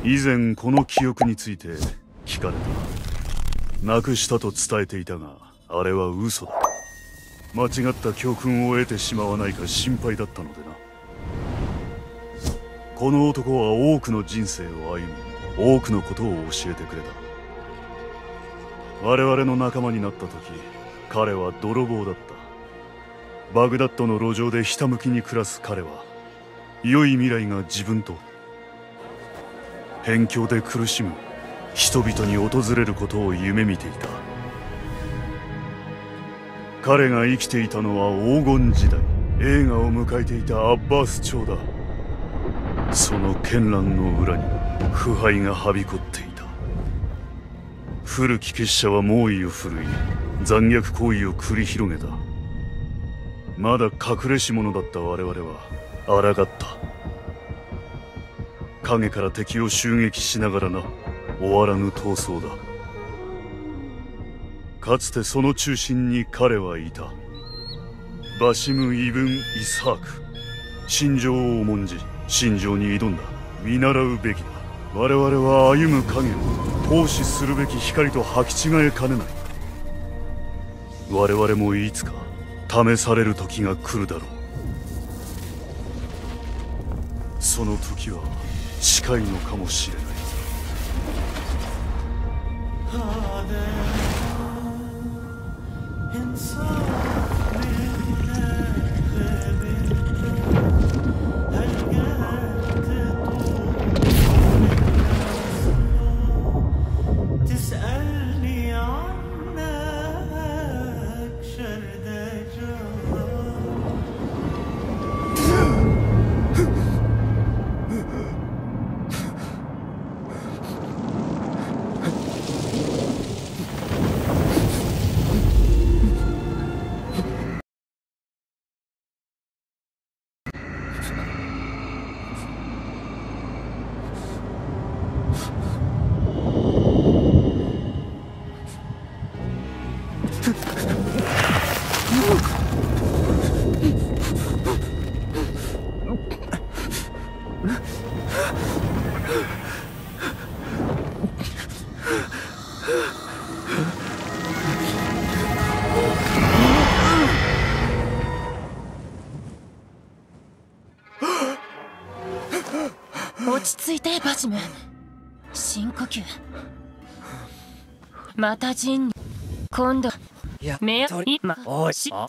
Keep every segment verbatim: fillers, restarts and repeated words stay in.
以前この記憶について聞かれた。なくしたと伝えていたが、あれは嘘だ。間違った教訓を得てしまわないか心配だったのでな。この男は多くの人生を歩み、多くのことを教えてくれた。我々の仲間になった時、彼は泥棒だった。バグダッドの路上でひたむきに暮らす彼は、良い未来が自分と辺境で苦しむ人々に訪れることを夢見ていた。彼が生きていたのは黄金時代、栄華を迎えていたアッバース朝だ。その絢爛の裏に腐敗がはびこっていた。古き結社は猛威を振るい、残虐行為を繰り広げた。まだ隠れし者だった我々は抗った。影から敵を襲撃しながらな、終わらぬ闘争だ。かつてその中心に彼はいた。バシム・イブン・イスハーク。信条を重んじ、信条に挑んだ。見習うべきだ。我々は歩む影を奉仕するべき光と履き違えかねない。我々もいつか試される時が来るだろう。その時は近いのかもしれない。 落ち着いてバシム。深呼吸。またジンに今度目や今おいしさ。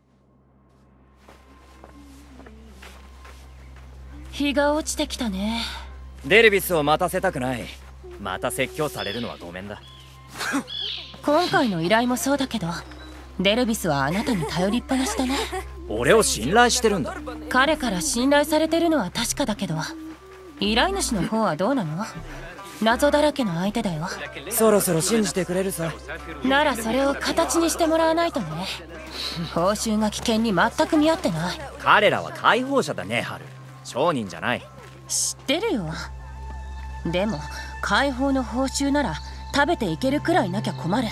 日が落ちてきたね。 デルビスを待たせたくない。また説教されるのはごめんだ。 今回の依頼もそうだけど、デルビスはあなたに頼りっぱなしだね。 俺を信頼してるんだ。 彼から信頼されてるのは確かだけど、依頼主の方はどうなの？謎だらけの相手だよ。 そろそろ信じてくれるさ。 ならそれを形にしてもらわないとね。報酬が危険に全く見合ってない。 彼らは解放者だね、ハル。商人じゃない。 知ってるよ。でも解放の報酬なら食べていけるくらいなきゃ困る。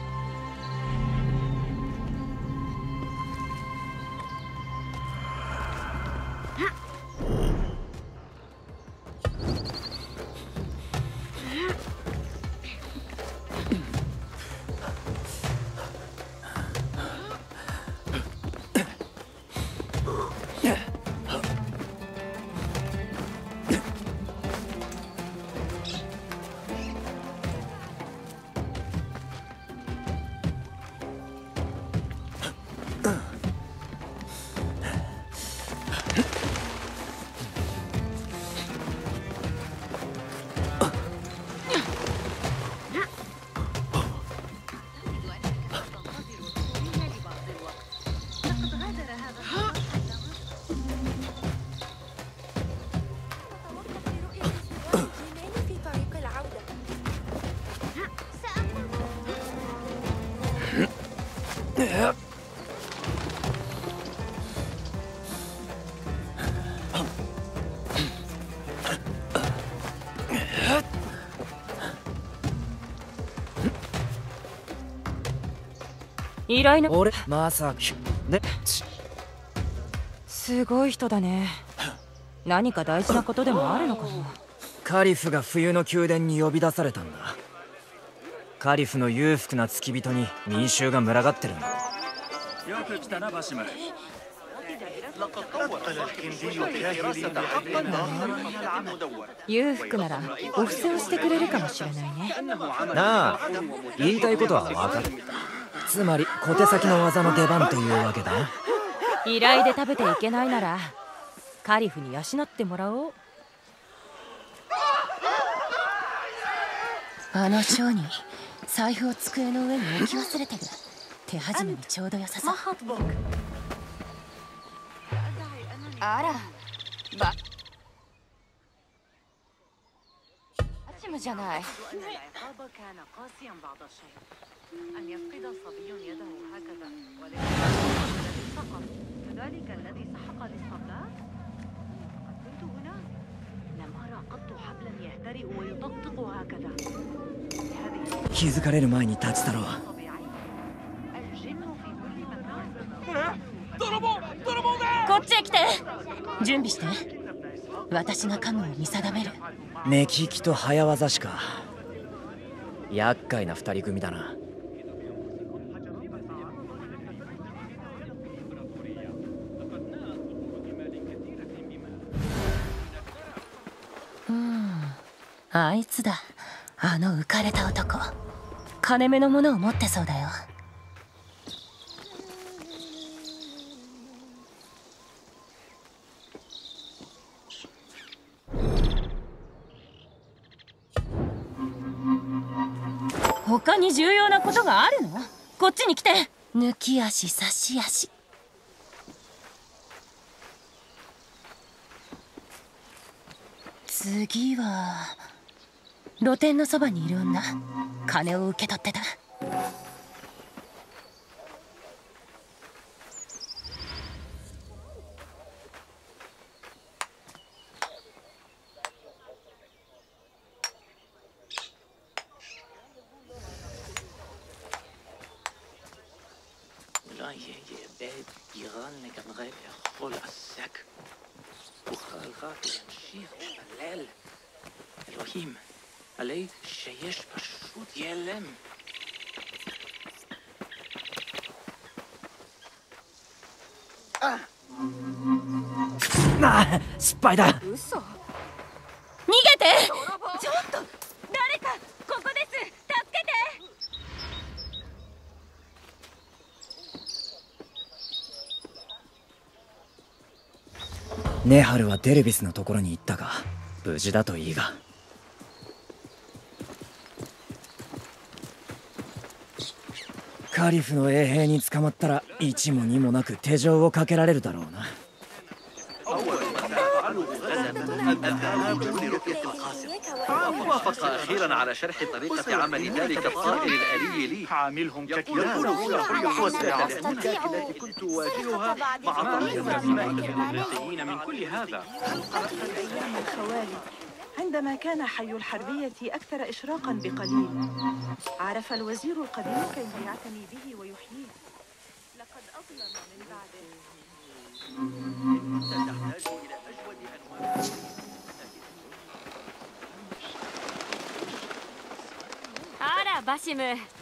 依頼の俺まさきで、 すごい人だね。何か大事なことでもあるのかな。 カリフが冬の宮殿に呼び出されたんだ。カリフの裕福な付き人に民衆が群がってるんだ。 よく来たなバシム。 裕福ならお布施をしてくれるかもしれないね。 なあ、言いたいことは分かる。つまり小手先の技の出番というわけだ。 依頼で食べていけないならカリフに養ってもらおう。あの商人、財布を机の上に置き忘れてる。手始めにちょうど良さそう。 あら、バチムじゃない。 気づかれる前に立ち去ろう。 こっちへ来て。準備して。私が家具を見定める。 目利きと早技しか。厄介な二人組だな。 うん、あいつだ。あの浮かれた男。金目のものを持ってそうだよ。他に重要なことがあるの？こっちに来て。抜き足差し足。次は露店のそばにいる女。金を受け取ってた。 なあ、失敗だ。 嘘。 逃げて。ちょっと誰かここです。助けて。 ネハルはデルビスのところに行ったが無事だといいが。カリフの衛兵に捕まったら一も二もなく手錠をかけられるだろうな。 وافق أخيرا على شرح طريقة عمل ذلك الطائر الآلي لي. عاملهم ككلاب التي كنت أواجهها مع طريقة الأمريكيين من كل هذا. عندما كان حي الحربية أكثر إشراقاً بقليل، عرف الوزير القديم كيف يعتني به ويحييه. لقد أظلم من بعده. あら、バシム。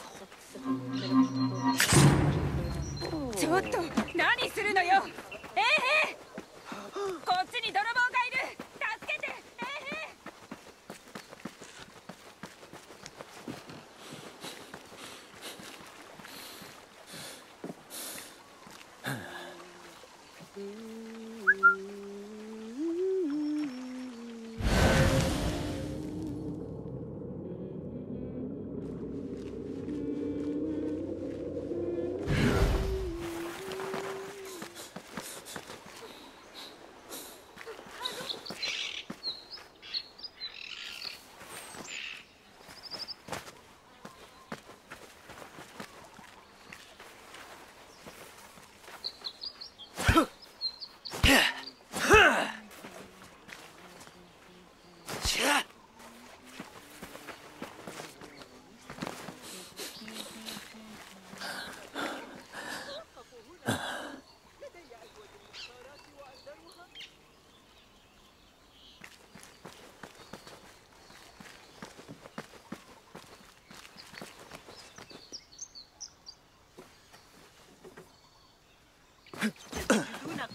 ちょっと何するのよ。衛兵、こっちに泥棒がいる。助けて、衛兵。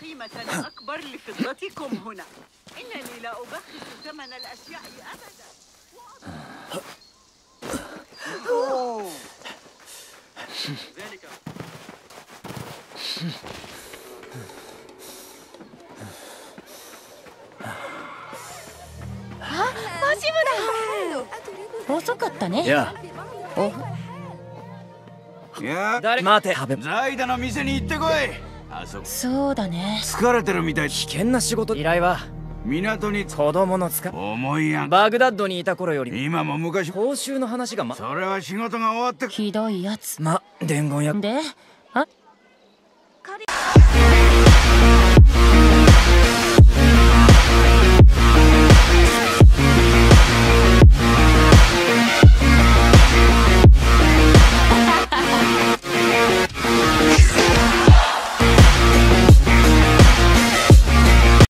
قيمة أكبر لفضتكم هنا. إنني لا أبخس ثمن الأشياء أبدا. ذلك 遅かったね。 いやいや、 誰待て。 ザイダの店に行ってこい。あそこそうだね。 疲れてるみたい。 危険な仕事。依頼は港に子供の使重いやん。 バグダッドにいた頃より今も昔。 報酬の話がまそれは仕事が終わって。 ひどいやつ。 ま伝言やで